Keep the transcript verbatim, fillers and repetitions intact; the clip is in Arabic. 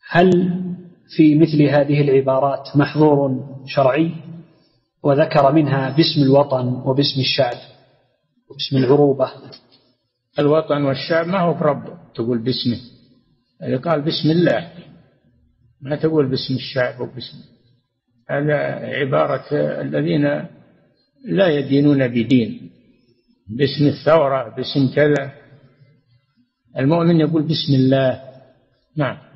هل في مثل هذه العبارات محظور شرعي؟ وذكر منها باسم الوطن وباسم الشعب وباسم العروبة. الوطن والشعب ما هو برب تقول باسمه، اللي قال بسم الله، ما تقول باسم الشعب وباسم، هذا عبارة الذين لا يدينون بدين، باسم الثورة باسم كذا. المؤمن يقول بسم الله. نعم.